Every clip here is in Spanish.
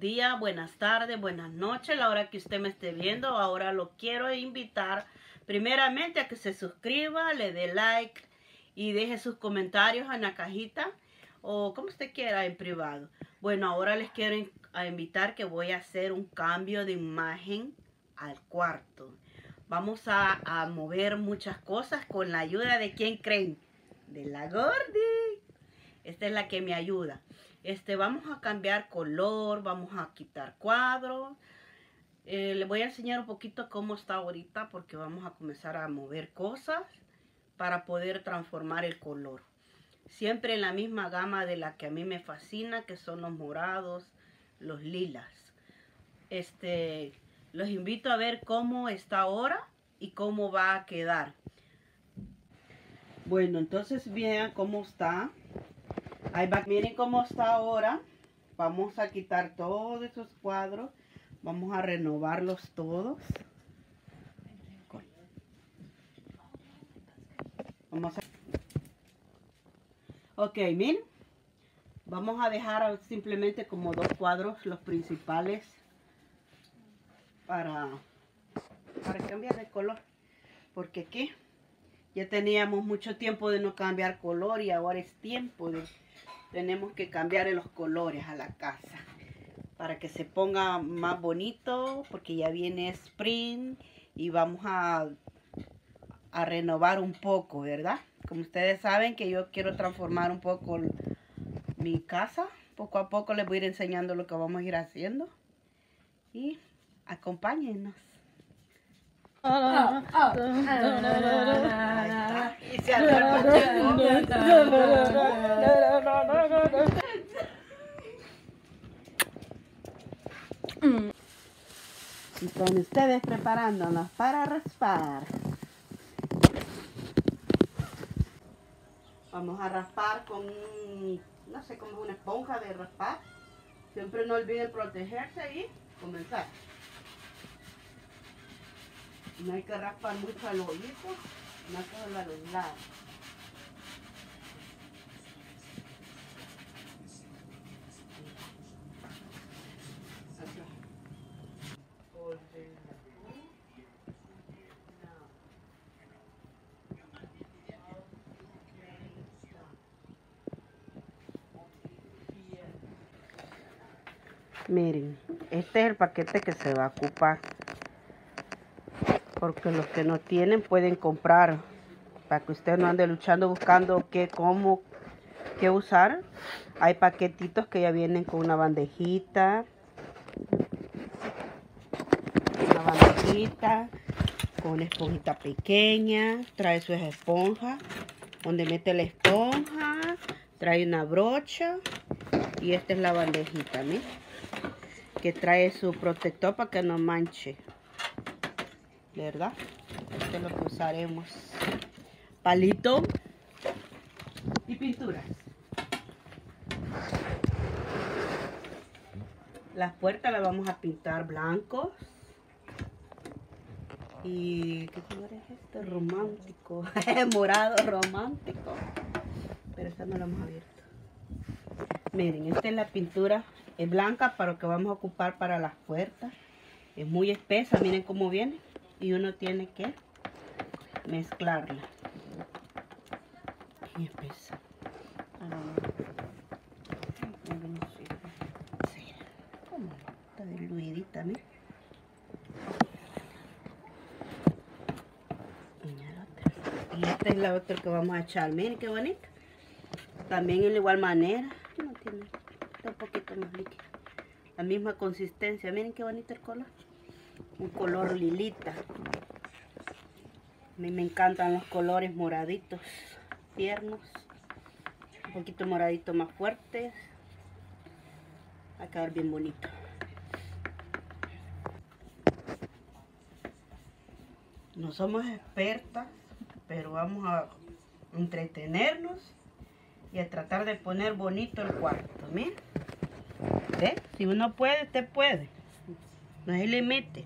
días, buenas tardes, buenas noches, la hora que usted me esté viendo. Ahora lo quiero invitar primeramente a que se suscriba, le dé like y deje sus comentarios en la cajita o como usted quiera en privado. Bueno, ahora les quiero invitar que voy a hacer un cambio de imagen al cuarto. Vamos a mover muchas cosas con la ayuda de ¿quién creen? De la Gordy. Esta es la que me ayuda. Vamos a cambiar color, vamos a quitar cuadros. Les voy a enseñar un poquito cómo está ahorita porque vamos a comenzar a mover cosas para poder transformar el color. Siempre en la misma gama de la que a mí me fascina, que son los morados, los lilas. Los invito a ver cómo está ahora y cómo va a quedar. Bueno, entonces vean cómo está. Ahí va. Miren cómo está ahora. Vamos a quitar todos esos cuadros. Vamos a renovarlos todos. Vamos a... Ok, miren. Vamos a dejar simplemente como dos cuadros, los principales, para cambiar de color. Porque aquí ya teníamos mucho tiempo de no cambiar color y ahora es tiempo de... Tenemos que cambiar los colores a la casa para que se ponga más bonito porque ya viene spring y vamos a renovar un poco, ¿verdad? Como ustedes saben que yo quiero transformar un poco mi casa. Poco a poco les voy a ir enseñando lo que vamos a ir haciendo y acompáñennos. Y se y con ustedes preparándonos para raspar. Vamos a raspar con, no sé, como una esponja de raspar. Siempre no olviden protegerse y comenzar. No hay que raspar mucho al hoyito, no solo a los lados. Miren, este es el paquete que se va a ocupar. Porque los que no tienen pueden comprar. Para que usted no ande luchando buscando qué usar. Hay paquetitos que ya vienen con una bandejita. Con una esponjita pequeña. Trae sus esponjas. Donde mete la esponja. Trae una brocha. Y esta es la bandejita, ¿ves? Que trae su protector para que no manche, ¿verdad? Esto es lo que usaremos. Palito y pinturas. Las puertas las vamos a pintar blancos. Y ¿qué color es este? Romántico. Morado romántico. Pero esta no la hemos abierto. Miren, esta es la pintura. Es blanca para lo que vamos a ocupar para las puertas. Es muy espesa, miren cómo viene. Y uno tiene que mezclarla. Muy espesa. Está diluidita, ¿no? Y esta es la otra que vamos a echar. Miren qué bonita. También en igual manera. No tiene... un poquito más líquido, la misma consistencia. Miren qué bonito el color, un color lilita. A mí me encantan los colores moraditos tiernos, un poquito moradito más fuertes, va a quedar bien bonito. No somos expertas, pero vamos a entretenernos y a tratar de poner bonito el cuarto. Miren, ¿ve? Si uno puede, usted puede. No se limite.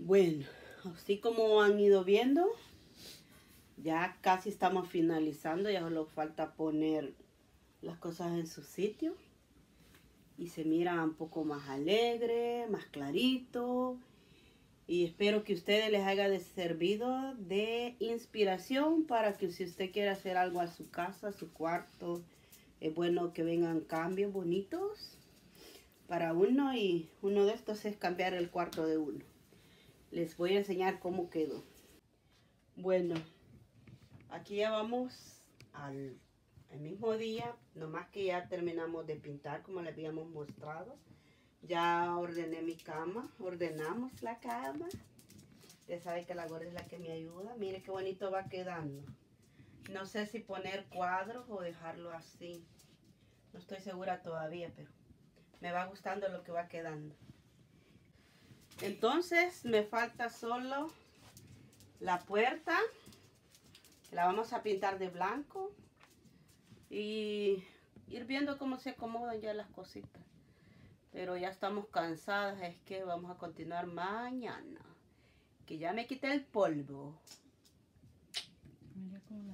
Bueno, así como han ido viendo, ya casi estamos finalizando. Ya solo falta poner las cosas en su sitio. Y se mira un poco más alegre, más clarito. Y espero que a ustedes les haya servido de inspiración para que si usted quiere hacer algo a su casa, a su cuarto, es bueno que vengan cambios bonitos para uno. Y uno de estos es cambiar el cuarto de uno. Les voy a enseñar cómo quedó. Bueno, aquí ya vamos al mismo día, nomás que ya terminamos de pintar como les habíamos mostrado. Ya ordené mi cama, ordenamos la cama. Ustedes saben que la gorda es la que me ayuda. Mire qué bonito va quedando. No sé si poner cuadros o dejarlo así. No estoy segura todavía, pero me va gustando lo que va quedando. Entonces me falta solo la puerta. La vamos a pintar de blanco. Y ir viendo cómo se acomodan ya las cositas. Pero ya estamos cansadas, es que vamos a continuar mañana. Que ya me quité el polvo. Mira cómo la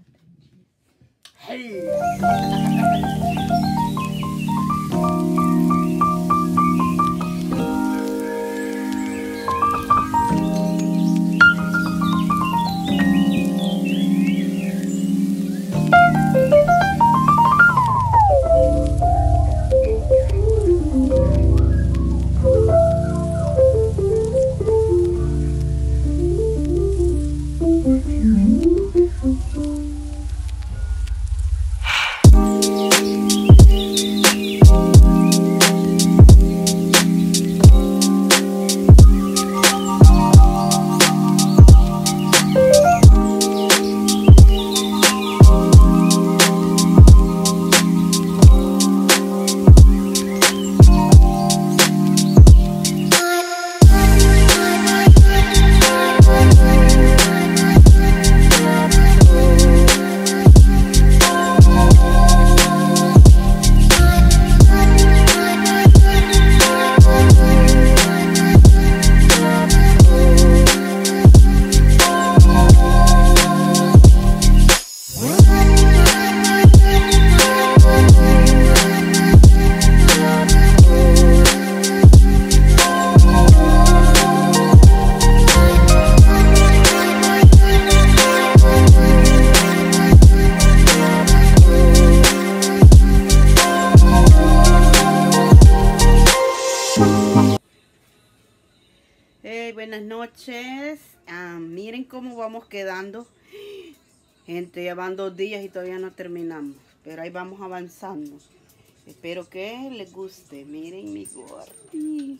Buenas noches. Miren cómo vamos quedando. Gente, ya van 2 días y todavía no terminamos. Pero ahí vamos avanzando. Espero que les guste. Miren mi gordi.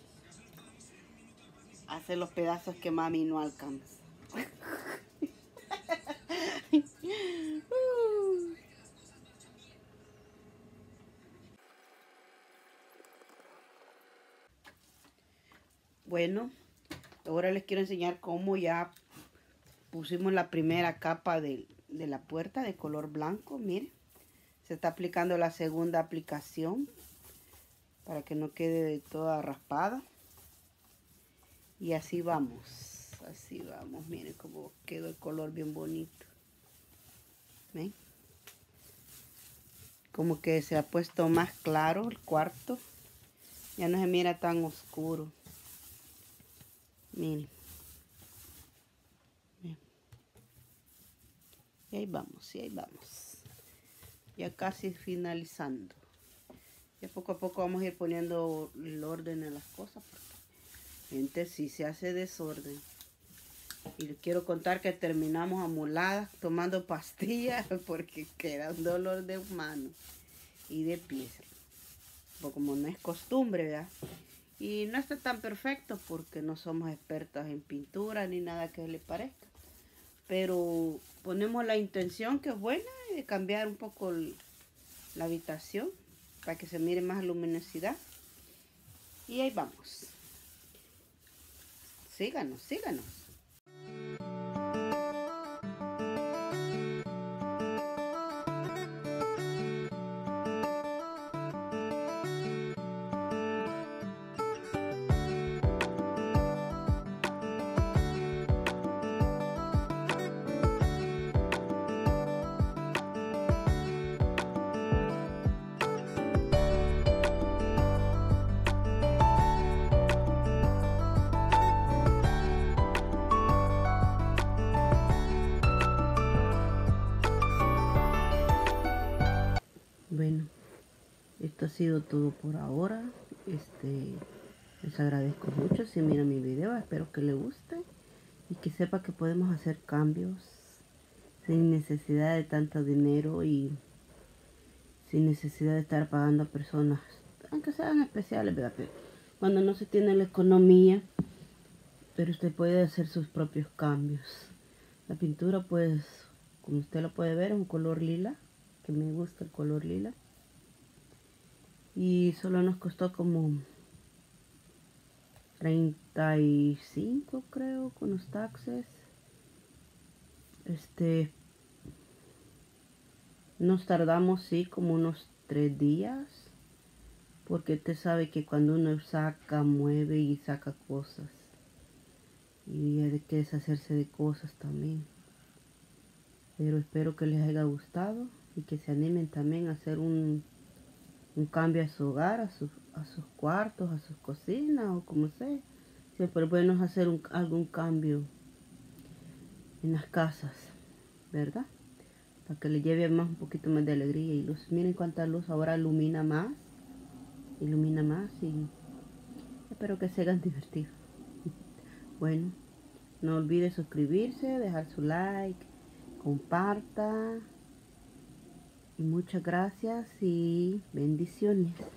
Hace los pedazos que mami no alcanza. Bueno, ahora les quiero enseñar cómo ya pusimos la primera capa de la puerta de color blanco. Miren, se está aplicando la segunda aplicación para que no quede toda raspada. Y así vamos, miren cómo quedó el color bien bonito. ¿Ven? Como que se ha puesto más claro el cuarto. Ya no se mira tan oscuro. Miren. Miren. Y ahí vamos, y ahí vamos. Ya casi finalizando. Ya poco a poco vamos a ir poniendo el orden en las cosas. Gente, si se hace desorden. Y les quiero contar que terminamos amoladas tomando pastillas porque queda un dolor de mano y de pies. Pues como no es costumbre, ¿verdad? Y no está tan perfecto porque no somos expertas en pintura ni nada que le parezca. Pero ponemos la intención que es buena de cambiar un poco la habitación para que se mire más luminosidad. Y ahí vamos. Síganos, síganos. sido todo por ahora. Les agradezco mucho si miran mi video. Espero que les guste y que sepa que podemos hacer cambios sin necesidad de tanto dinero y sin necesidad de estar pagando a personas, aunque sean especiales, ¿verdad? Pero cuando no se tiene la economía, pero usted puede hacer sus propios cambios. La pintura, pues, como usted lo puede ver, es un color lila, que me gusta el color lila. Y solo nos costó como 35, creo, con los taxes. Nos tardamos, sí, como unos 3 días. Porque usted sabe que cuando uno saca, mueve y saca cosas. Y hay que deshacerse de cosas también. Pero espero que les haya gustado y que se animen también a hacer un cambio a su hogar, a sus cuartos, a sus cocinas o como sea. Siempre es bueno hacer algún cambio en las casas, ¿verdad? Para que le lleve más, un poquito más de alegría y luz. Miren cuánta luz ahora ilumina más y espero que se hagan divertidos. Bueno, no olvide suscribirse, dejar su like, comparta y muchas gracias y bendiciones.